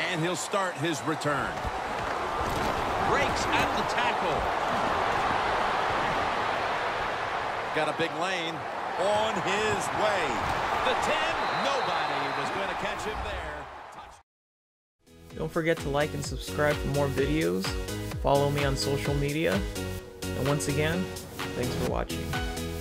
And he'll start his return. Breaks at the tackle. Got a big lane on his way. The 10, nobody was going to catch him there. Don't forget to like and subscribe for more videos. Follow me on social media. And once again, thanks for watching.